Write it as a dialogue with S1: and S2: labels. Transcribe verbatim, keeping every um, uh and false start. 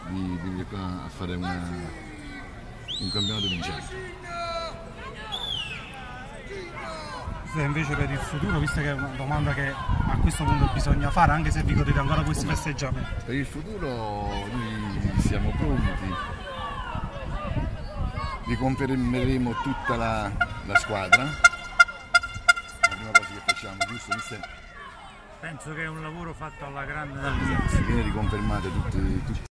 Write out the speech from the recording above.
S1: di, di riuscire a fare una, un campionato vincente.
S2: Se invece per il futuro, visto che è una domanda che a questo punto bisogna fare, anche se vi godete ancora questi festeggiamenti.
S1: Per il futuro noi siamo pronti, riconfermeremo tutta la, la squadra, la prima cosa che facciamo, giusto mister?
S2: Penso che è un lavoro fatto alla grande dall'inizio.
S1: Viene riconfermate tutte, tutte